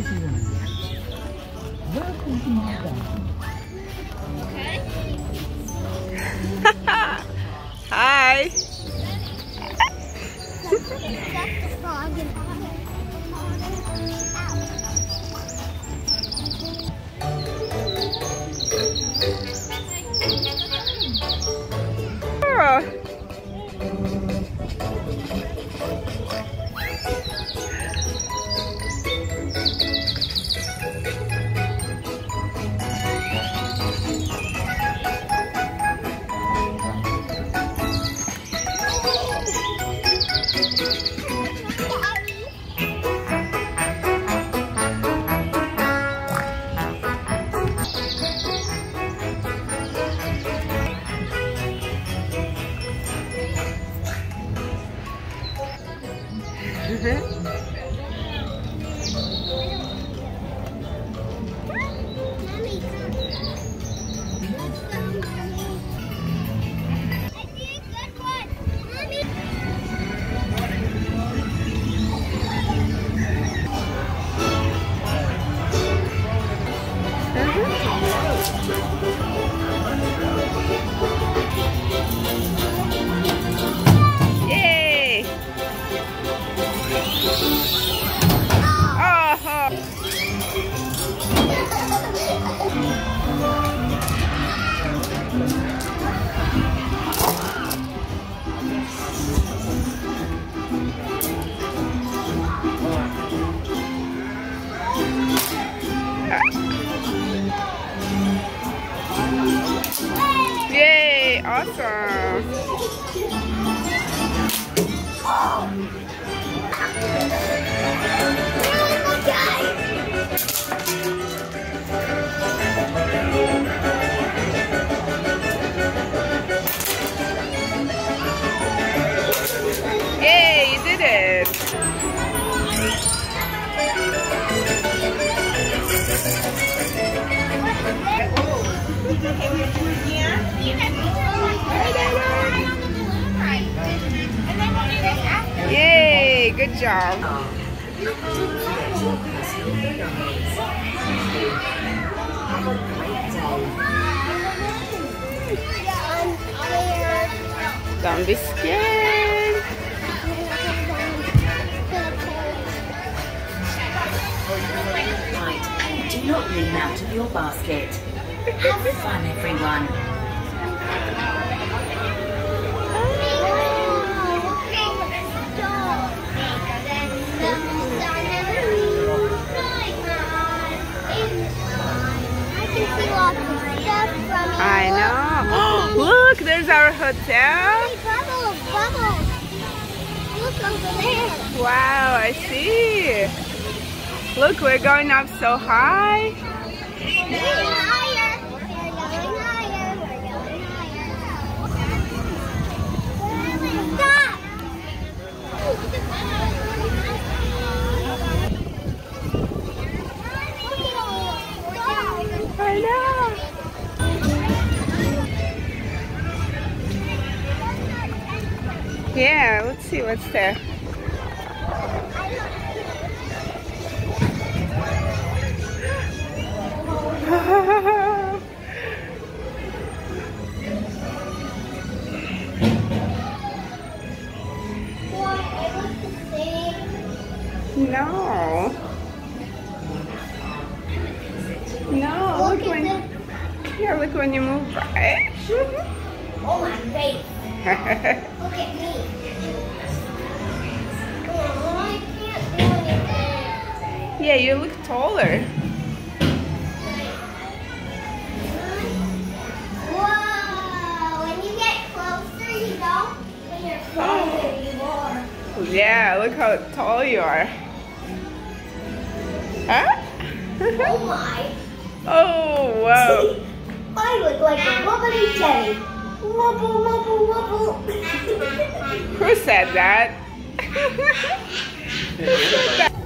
Hi. Yay! Yay! Awesome! Yay! You did it! Yay! Good job. Don't be scared. Right, and do not lean out of your basket. Have fun, everyone. I know. Look, there's our hotel. Bubbles, bubbles. Look over there. Wow, I see. Look, we're going up so high. We're going higher. We're going higher. We're going higher. Stop. I know. Yeah, let's see what's there. No. No, look when, yeah, look when you move, right? Oh, my face. Look at me. Oh, I can't do anything. Yeah, you look taller. Whoa, when you get closer, you don't. When you're closer, you are. Yeah, look how tall you are. Huh? Oh my. Oh, wow. See? I look like a wobbly jelly. Wobble, wobble, wobble. Who said that? Who said that?